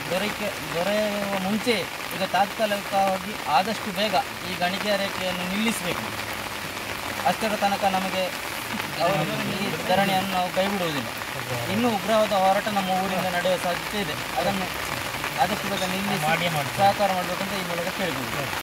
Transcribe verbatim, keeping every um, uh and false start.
ದೊರಕೆ ದೊರೆಯುವ ಮುಂಚೆ ಈಗ ತಾತ್ಕಾಲಿಕವಾಗಿ ಆದಷ್ಟು ಬೇಗ ಈ ಗಣಿಕೆ ರೇಖೆಯನ್ನು ನಿಲ್ಲಿಸಬೇಕು. ಅಷ್ಟರ ತನಕ ನಮಗೆ ಈ ಧರಣಿಯನ್ನು ನಾವು ಕೈಬಿಡುವುದಿಲ್ಲ. ಇನ್ನೂ ಉಗ್ರವಾದ ಹೋರಾಟ ನಮ್ಮ ಊರಿಂದ ನಡೆಯುವ ಸಾಧ್ಯತೆ ಇದೆ. ಅದನ್ನು ಆದಷ್ಟು ಬೇಗ ನಿಲ್ಲಿಸಿ ಸಹಕಾರ ಮಾಡಬೇಕಂತ ಈ ಮೂಲಕ ಕೇಳಿಕೊಳ್ಳುತ್ತೇವೆ.